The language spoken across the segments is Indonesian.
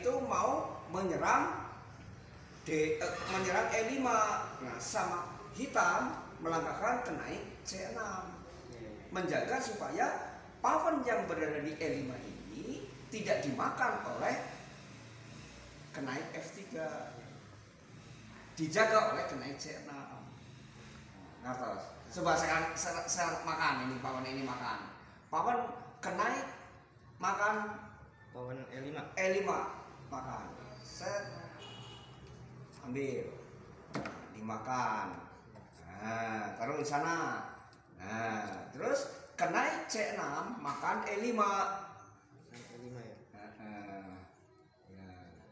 itu mau menyerang menyerang E5. Nah, sama hitam melangkahkan ke naik C6, menjaga supaya pawn yang berada di E5 ini tidak dimakan oleh kenaik F3, dijaga oleh kenaik C6. Ngertos? Coba saya makan ini, pawn ini makan, pawn kenaik makan pawn E5 makan, set ambil, dimakan. Nah, taruh di sana. Nah, terus kenaik C6 makan E5. E5 ya. Ya.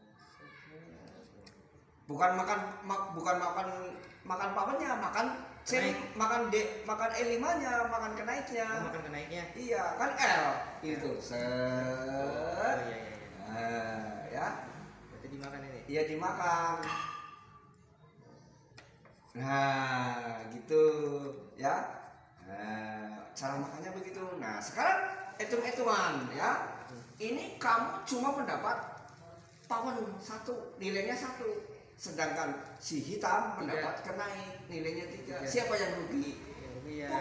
Bukan makan papannya, makan C, makan D, makan E5-nya, makan kenaiknya. Makan kenaiknya. Iya, kan L itu. Set. Iya. Nah, ya. Berarti dimakan ini. Iya, dimakan. Nah, gitu ya. Nah, cara makannya begitu. Nah, sekarang hitung-hitungan ya. Ini kamu cuma mendapat pawn 1, nilainya 1. Sedangkan si hitam mendapat kenaik, nilainya 3. Siapa yang rugi? Yang rugi ya.